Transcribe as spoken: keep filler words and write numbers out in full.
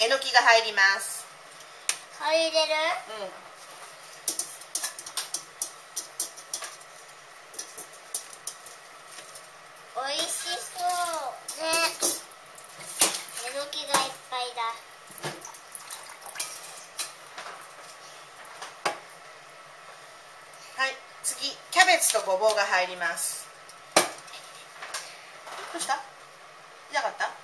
えのきが入ります。 入れる？ うん。 美味しそうね。えのきがいっぱいだ。 はい、次キャベツとごぼうが入ります。どうした？痛かった？